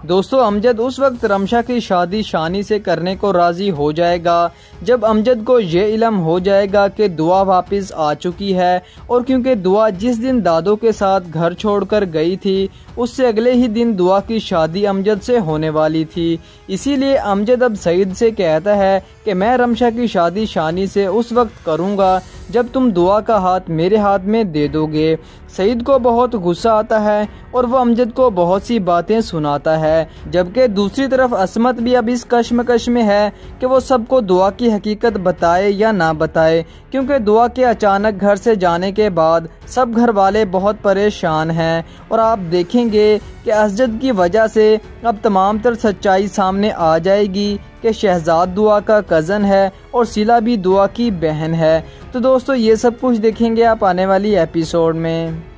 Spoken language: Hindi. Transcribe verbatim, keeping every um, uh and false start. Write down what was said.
दोस्तों अमजद उस वक्त रमशा की शादी शानी से करने को राजी हो जाएगा जब अमजद को ये इल्म हो जाएगा कि दुआ वापस आ चुकी है। और क्योंकि दुआ जिस दिन दादों के साथ घर छोड़कर गई थी उससे अगले ही दिन दुआ की शादी अमजद से होने वाली थी, इसीलिए अमजद अब सईद से कहता है कि मैं रमशा की शादी शानी से उस वक्त करूँगा जब तुम दुआ का हाथ मेरे हाथ में दे दोगे। सईद को बहुत गुस्सा आता है और वो अमजद को बहुत सी बातें सुनाता है, जबकि दूसरी तरफ असमत भी अब इस कश्मकश में है कि वो सबको दुआ की हकीकत बताए या ना बताए, क्योंकि दुआ के अचानक घर से जाने के बाद सब घर वाले बहुत परेशान हैं। और आप देखेंगे कि असजद की वजह से अब तमाम तर सच्चाई सामने आ जाएगी कि शहजाद दुआ का कज़न है और सिला भी दुआ की बहन है। तो दोस्तों ये सब कुछ देखेंगे आप आने वाली एपिसोड में।